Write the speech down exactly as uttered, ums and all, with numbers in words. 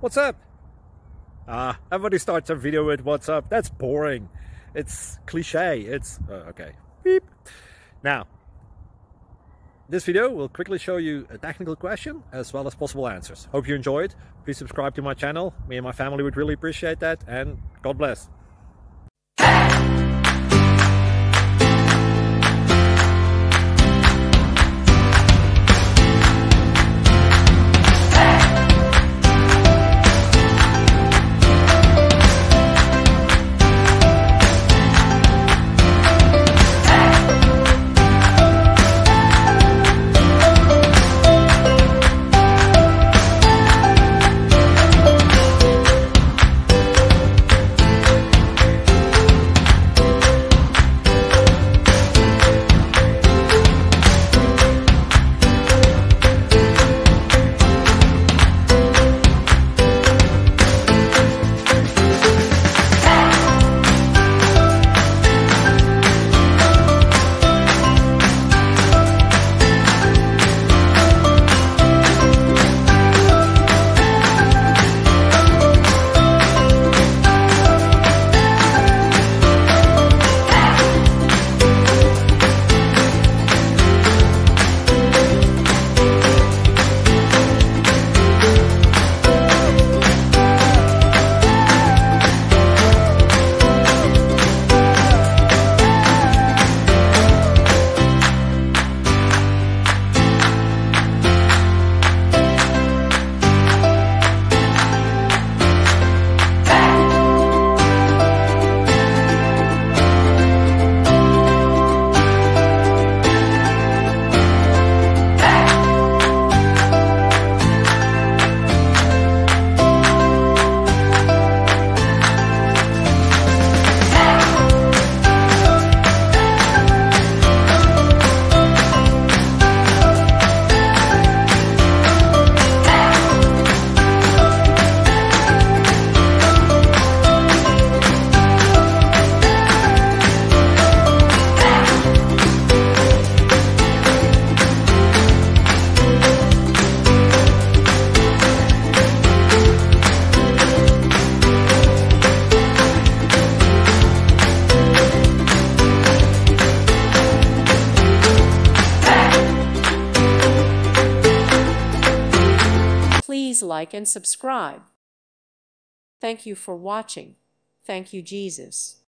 What's up? Ah, everybody starts their video with what's up. That's boring. It's cliche. It's... Uh, okay. Beep. Now, this video will quickly show you a technical question as well as possible answers. Hope you enjoyed. Please subscribe to my channel. Me and my family would really appreciate that. And God bless. Please like and subscribe. Thank you for watching. Thank you, Jesus.